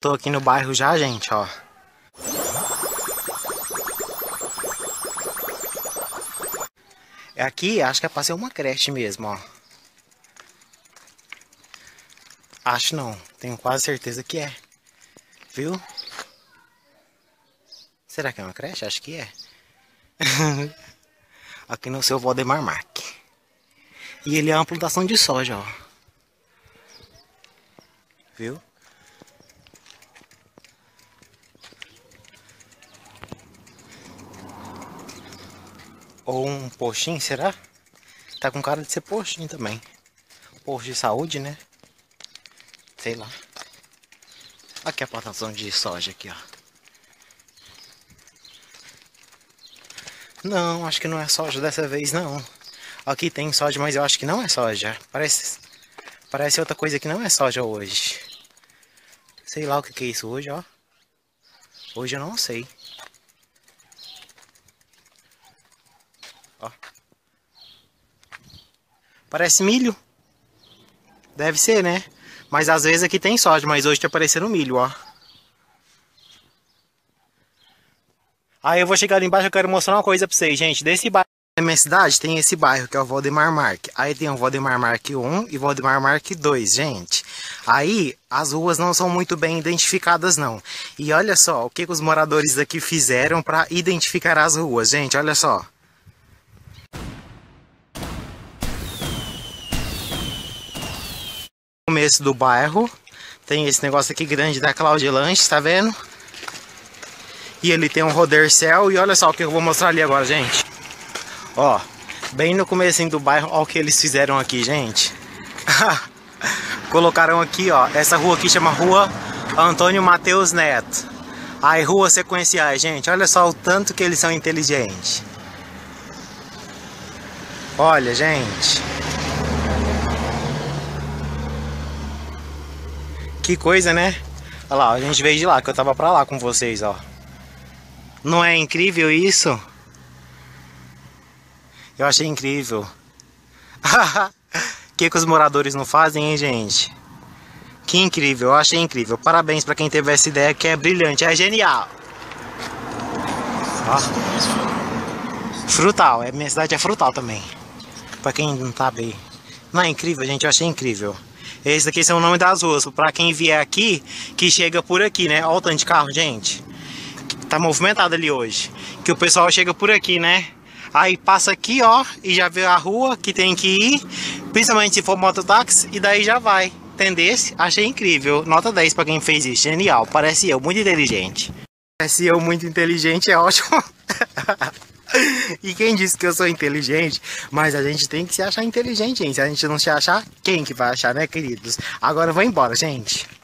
Tô aqui no bairro já, gente, ó. É aqui, acho que é pra ser uma creche mesmo, ó. Acho não, tenho quase certeza que é. Viu? Será que é uma creche? Acho que é. Aqui no seu Valdemar Marque. E ele é uma plantação de soja, ó. Viu? Ou um postinho, será? Tá com cara de ser postinho também. Posto de saúde, né? Sei lá. Aqui é a plantação de soja aqui, ó. Não, acho que não é soja dessa vez, não. Aqui tem soja, mas eu acho que não é soja. Parece outra coisa que não é soja hoje. Sei lá o que é isso hoje, ó. Hoje eu não sei. Ó. Parece milho. Deve ser, né? Mas às vezes aqui tem soja, mas hoje tá parecendo milho, ó. Aí eu vou chegar ali embaixo, eu quero mostrar uma coisa pra vocês, gente. Desse bairro da minha cidade tem esse bairro, que é o Valdemar Marque. Aí tem o Valdemar Marque 1 e Valdemar Marque 2, gente. Aí as ruas não são muito bem identificadas, não. E olha só, o que os moradores daqui fizeram pra identificar as ruas, gente, olha só. No começo do bairro, tem esse negócio aqui grande da Cláudia Lanches, tá vendo? E ele tem um rodercel e olha só o que eu vou mostrar ali agora, gente. Ó, bem no comecinho do bairro, ó o que eles fizeram aqui, gente. Colocaram aqui, ó, essa rua aqui chama Rua Antônio Mateus Neto. Aí ruas sequenciais, gente, olha só o tanto que eles são inteligentes. Olha, gente. Que coisa, né? Olha lá, a gente veio de lá, que eu tava pra lá com vocês, ó. Não é incrível isso? Eu achei incrível. O que os moradores não fazem, hein, gente? Que incrível, eu achei incrível. Parabéns pra quem teve essa ideia, que é brilhante, é genial. Ó. Frutal, minha cidade é frutal também. Pra quem não sabe. Não é incrível, gente? Eu achei incrível. Esses aqui são o nome das ruas. Pra quem vier aqui, que chega por aqui, né? Olha o tanto de carro, gente. Tá movimentado ali hoje. Que o pessoal chega por aqui, né? Aí passa aqui, ó, e já vê a rua que tem que ir. Principalmente se for mototáxi, e daí já vai. Entendesse? Achei incrível. Nota 10 pra quem fez isso. Genial. Parece eu, muito inteligente. Parece eu, muito inteligente, é ótimo. E quem disse que eu sou inteligente? Mas a gente tem que se achar inteligente, gente. Se a gente não se achar, quem que vai achar, né, queridos? Agora eu vou embora, gente.